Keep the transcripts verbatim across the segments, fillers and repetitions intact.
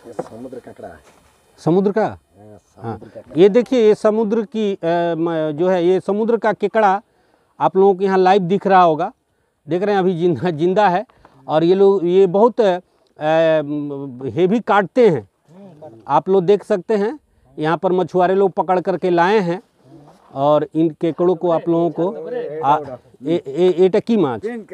समुद्र ककड़ा है। समुद्र का? हाँ, ये देखिए ये समुद्र की आ, जो है ये समुद्र का केकड़ा आप लोगों के यहाँ लाइव दिख रहा होगा, देख रहे हैं अभी जिंदा जिंदा है। और ये लोग ये बहुत हेवी काटते हैं, आप लोग देख सकते हैं। यहाँ पर मछुआरे लोग पकड़ करके लाए हैं और इन केकड़ों को आप लोगों को एटा की माछ हैं,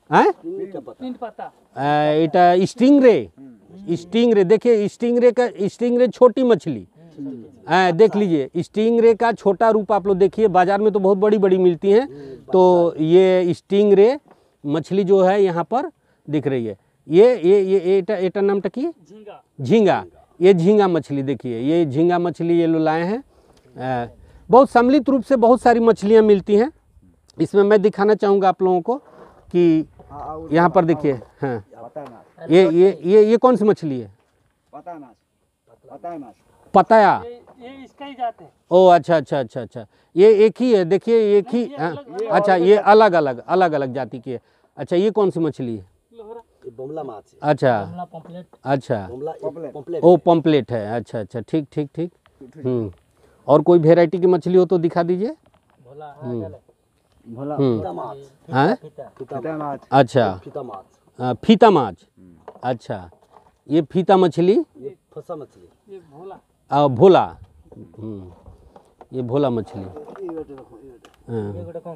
एटा स्टिंगरे, स्टिंगरे देखिए, स्टिंगरे का स्टिंगरे छोटी मछली आ, देख लीजिए स्टिंगरे का छोटा रूप आप लोग देखिए। बाजार में तो बहुत बड़ी बड़ी मिलती हैं, तो ये स्टिंगरे मछली जो है यहाँ पर दिख रही है। ये ये ये एटा एटा नाम टकी झींगा, झींगा ये झींगा मछली देखिए, ये झींगा मछली ये लोग लाए हैं। आ, बहुत सम्मिलित रूप से बहुत सारी मछलियाँ मिलती हैं। इसमें मैं दिखाना चाहूँगा आप लोगों को कि यहाँ पर देखिए, हाँ ये ये ये ये कौन सी मछली है? पताया, ये इसका ही जाते हैं। ओ अच्छा अच्छा अच्छा अच्छा, ये एक ही है देखिए, एक ही, अच्छा ये अलग अलग अलग अलग जाति की है। अच्छा ये कौन सी मछली है? बमला माछ। अच्छा अच्छा, ओ पम्पलेट है, अच्छा अच्छा, ठीक ठीक ठीक। हम्म, और कोई वेराइटी की मछली हो तो दिखा दीजिए। भोला हाँ अच्छा, फीता माछ, अच्छा ये फीता मछली, ये फसा मछली, ये भोला, आ, भोला, हम्म, ये भोला मछली। हाँ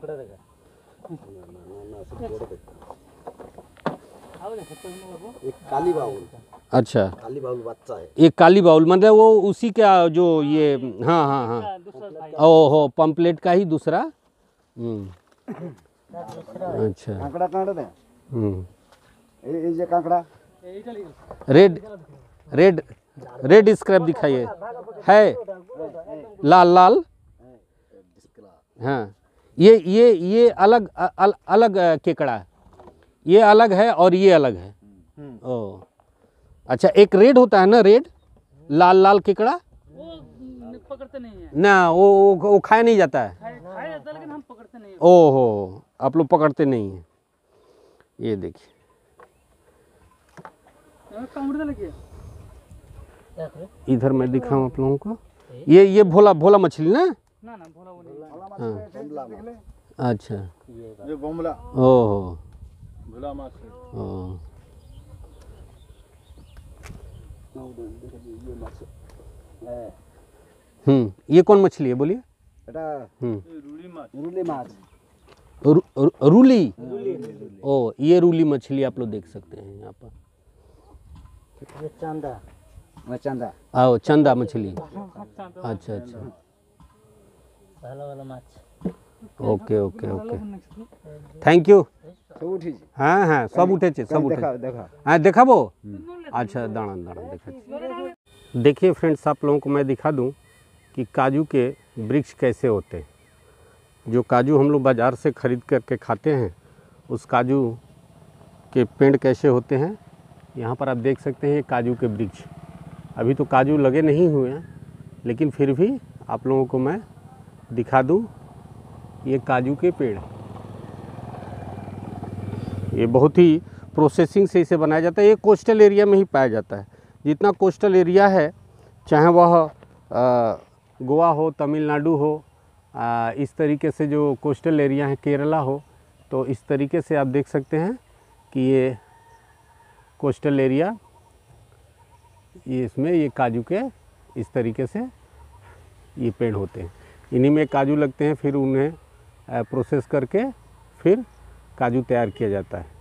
एक काली बाउल। अच्छा, काली बाउल बच्चा है। एक काली बाउल मतलब वो उसी का जो ये, हाँ हाँ हाँ, ओ हो पम्पलेट का ही दूसरा। हम्म, अच्छा कांकड़ा कांकड़ा दे, हम्म, ये ये कांकड़ा रेड रेड रेड स्क्रैप दिखाइए, है लाल लाल, हाँ ये ये ये अलग अल, अलग केकड़ा है, ये अलग है और ये अलग है। ओ अच्छा, एक रेड होता है ना, रेड लाल लाल केकड़ा, वो पकड़ते नहीं है ना वो वो, वो खाया नहीं जाता है। खाया जाता है लेकिन हम पकड़ते नहीं है। ओहो, आप लोग पकड़ते नहीं हैं। ये देखिए इधर मैं दिखाऊं आप लोगों को, ये ये भोला भोला मछली ना, ना ना भोला वो नहीं। हाँ अच्छा, ये बमला, ओहो भोला माछ। ओ हम्म, ये कौन मछली है बोलिए? बेटा हम्म, रूली माछ, रूली माछ, रू, रू, रूली, ओ ये रूली मछली आप लोग देख सकते हैं यहाँ पर। ये चांदा, वो चांदा, आओ चंदा मछली, अच्छा अच्छा, भोला वाला माछ। Okay okay okay, thank you. सब उठी जी, हाँ हाँ सब उठे छे, सब उठे। देखा देखा हाँ देखाबो, अच्छा दाना दाना देखा। देखिए फ्रेंड्स, आप लोगों को मैं दिखा दूं कि काजू के वृक्ष कैसे होते हैं। जो काजू हम लोग बाज़ार से ख़रीद करके खाते हैं, उस काजू के पेड़ कैसे होते हैं। यहाँ पर आप देख सकते हैं काजू के वृक्ष। अभी तो काजू लगे नहीं हुए हैं, लेकिन फिर भी आप लोगों को मैं दिखा दूं, ये काजू के पेड़, ये बहुत ही प्रोसेसिंग से इसे बनाया जाता है। ये कोस्टल एरिया में ही पाया जाता है। जितना कोस्टल एरिया है, चाहे वह गोवा हो, तमिलनाडु हो, आ, इस तरीके से जो कोस्टल एरिया है, केरला हो, तो इस तरीके से आप देख सकते हैं कि ये कोस्टल एरिया, ये इसमें ये काजू के इस तरीके से ये पेड़ होते हैं। इन्हीं में काजू लगते हैं, फिर उन्हें प्रोसेस करके फिर काजू तैयार किया जाता है।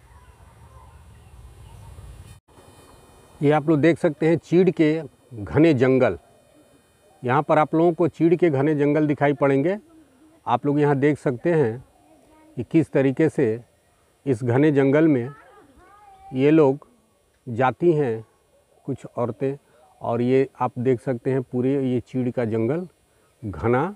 ये आप लोग देख सकते हैं चीड़ के घने जंगल। यहाँ पर आप लोगों को चीड़ के घने जंगल दिखाई पड़ेंगे। आप लोग यहाँ देख सकते हैं कि किस तरीके से इस घने जंगल में ये लोग जाती हैं कुछ औरतें, और ये आप देख सकते हैं पूरे ये चीड़ का जंगल घना,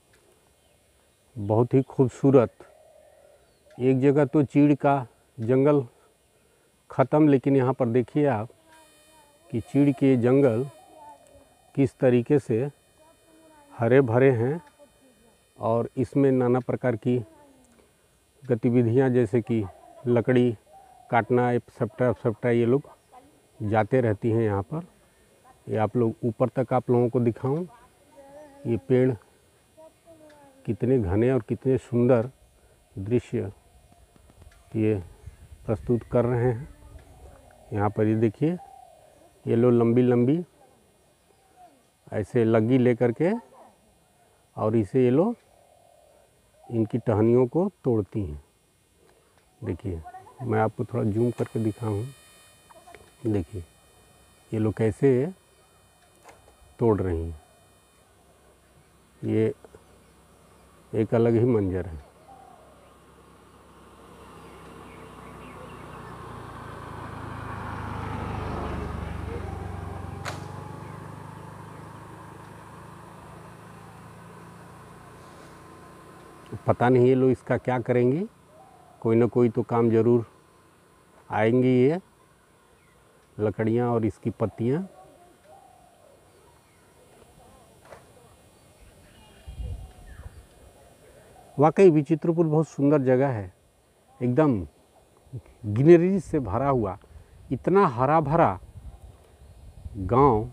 बहुत ही खूबसूरत। एक जगह तो चीड़ का जंगल ख़त्म, लेकिन यहाँ पर देखिए आप कि चीड़ के जंगल किस तरीके से हरे भरे हैं, और इसमें नाना प्रकार की गतिविधियाँ जैसे कि लकड़ी काटना, सप्टा सप्टा ये लोग जाते रहती हैं यहाँ पर। ये आप लोग ऊपर तक आप लोगों को दिखाऊं, ये पेड़ कितने घने और कितने सुंदर दृश्य ये प्रस्तुत कर रहे हैं। यहाँ पर ये देखिए, ये लो लंबी लंबी ऐसे लगी लेकर के और इसे ये लोग इनकी टहनियों को तोड़ती हैं। देखिए मैं आपको थोड़ा जूम करके दिखाऊं, देखिए ये लोग कैसे तोड़ रही हैं। ये एक अलग ही मंजर है। पता नहीं ये लोग इसका क्या करेंगे, कोई ना कोई तो काम ज़रूर आएंगी ये लकड़ियाँ और इसकी पत्तियाँ। वाकई विचित्रपुर बहुत सुंदर जगह है, एकदम ग्रीनरी से भरा हुआ, इतना हरा भरा गांव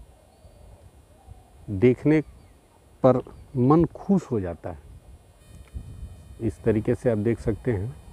देखने पर मन खुश हो जाता है। इस तरीके से आप देख सकते हैं